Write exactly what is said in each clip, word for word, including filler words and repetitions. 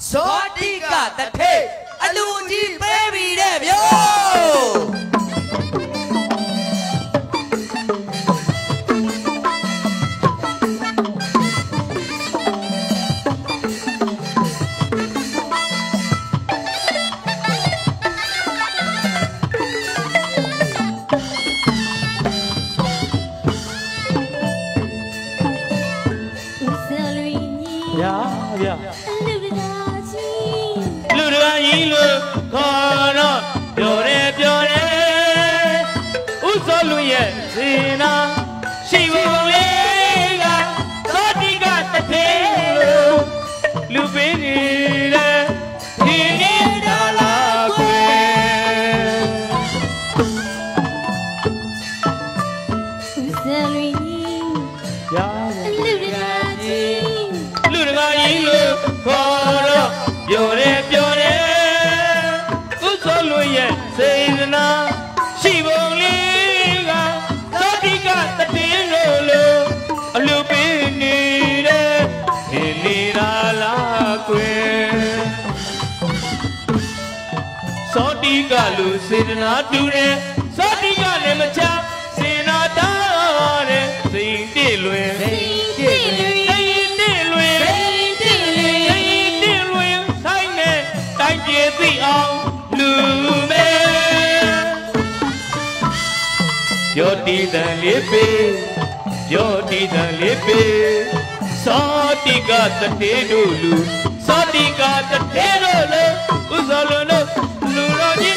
ဇောတိကတထေအလူကြီးပေးပြီးတဲ့ဗျိုလူစေတနာတူတယ်စောတိကလည်းမချစေနာတာတဲ့စိတ်တည်လွင်စိတ်တည်လွင်စိတ်တည်လွင်စိတ်တည်လွင်စိတ်တည်လွင်ဆိုင်နဲ့တိုင်းပြေသိအောင်လူမဲပြောတီးတယ်လေးပေပြောတီးတယ်လေးပေစောတိကတတေတို့လူစောတိကတတေတို့လူဥဇောလုံးတို့လူတော်ကြီး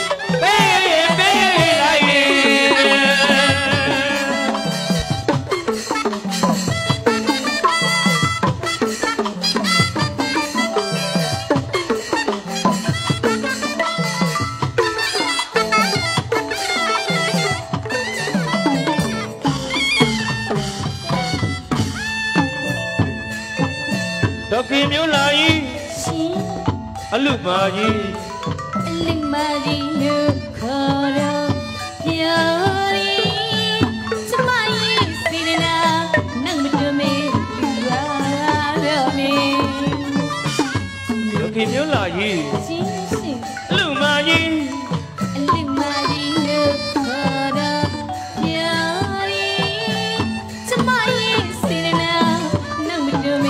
တော်ခင်မျိုးလာကြီးအလူမာကြီးအလူမာကြီးလို့ခေါ်တော့ပြောရီစမရဲ့စီရနာနတ်မတူမေလူလာတော့မေတော်ခင်မျိုးလာကြီးအလူမာကြီးအလူမာကြီးလို့ခေါ်တော့ပြောရီစမရဲ့စီရနာနတ်မတူမေ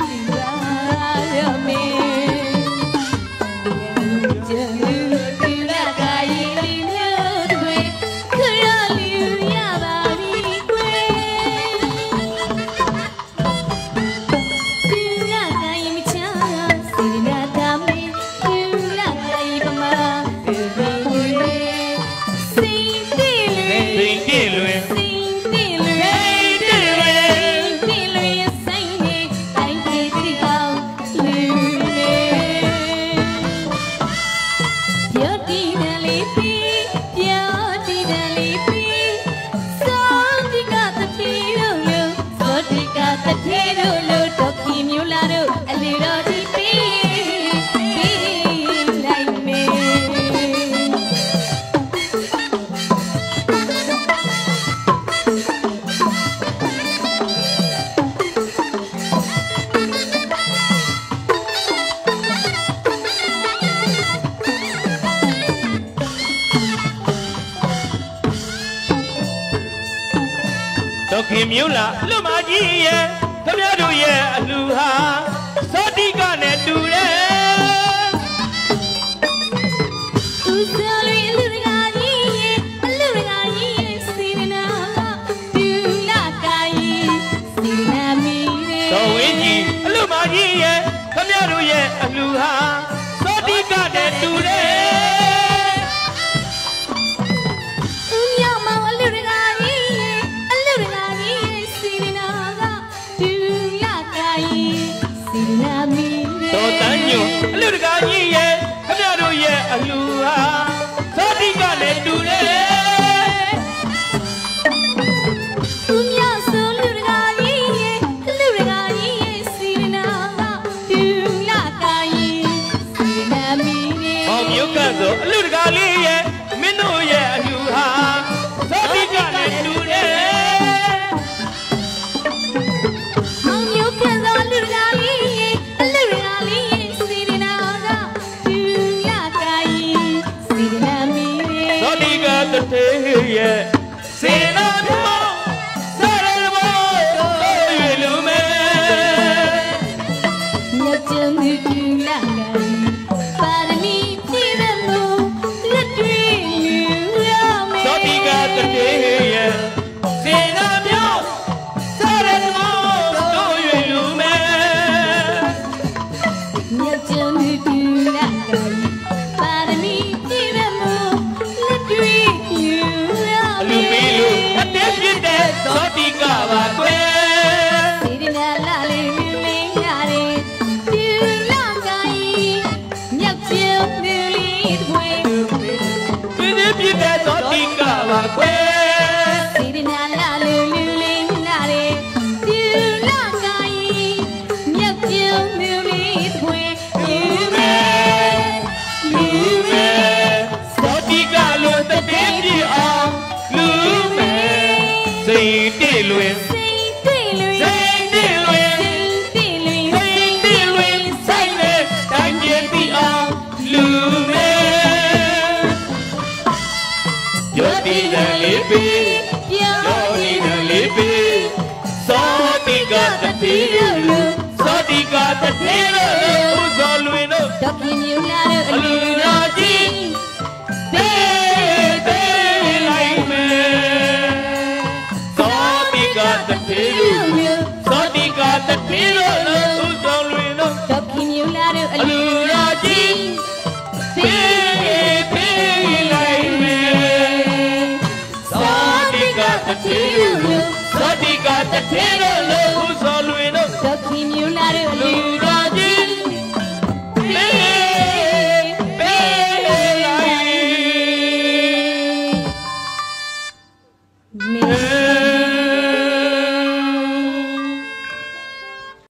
ခင်မျိုးလာလူမကြီးရဲ့ခင်ဗျားတို့ရဲ့အလူဟာစောတိကနဲ့တူတယ်ဦးစလွေလူတကာကြီးရဲ့အလူတကာကြီးရဲ့စီနာတူလာကိုင်းစီနာမီရဲ့တော်ဝင်းကြီးအလူမကြီးရဲ့ခင်ဗျားတို့ရဲ့အလူဟာစောတိကနဲ့တူတယ်တော်တန်းညိုအလူတကာကြီးရဲ့ခင်ဗျားတို့ရဲ့အလူဟာစောတိကလည်းတူတယ်သူများဆိုလူတကာကြီးရဲ့အလူတကာကြီးရဲ့စီနာကတူလာကိုင်းစီနာမီရဲ့ဘောင်မျိုးကဆိုအလူတကာလေးရဲ့မင်းတို့ရဲ့အလူဟာစောတိကလည်းတူတယ်ဘောင်မျိုးကဆိုလူတကာလေးရဲ့အလူတကာလေးရဲ့စီနာတူလာပါရမီပြည့်တဲ့မို့လက်တွေလူရမယ်သောတိကတတေရဲ့စေနာမြောက်စားရမောတို့ရွေလူမယ်မြတ်ကျန်တူလာပါရမီပြည့်တဲ့မို့လက်တွေလူရမယ်လူပြီးလူအတေးပြည့်တဲ့သောတိကပါကွယ်စေရနာလာလေးလူလေးနာတယ်တူလာကိုင်းမြတ်ကျန်လူလေးတွေပြည့်ပြည့်တဲ့သောတိကပါကွယ်စေရနာလာလေးလူလေးနာတယ်တူလာကိုင်းမြတ်ကျန်လူလေးတွေလူမယ်လူမယ်သောတိကလို့တတေးပြည့်အောင်လူမယ်စိတ်တည်လွင်စိတ်တည်လွင်စိတ်တည်လွင်စိတ်တည်လွင်စိတ်တည်လွင်စိတ်နဲ့တိုင်းပြည့်ပြီးအောင်လူမယ်ယောတိတန်လေးပေယောတိတန်လေးပေသောတိကတတိလူသောတိကတတိလူဥဇော်လွင်တို့ဒေါကင်းမြူလာတို့အလူရာကြီးတေးတေးလိုက်မယ်သောတိကတတိလူသောတိကတတိလူဥဇော်လွင်တို့ဒေါကင်းမြူလာတို့အအလူရာကြီးတေးတေးလိုက်မယ်သောတိကတတိလူ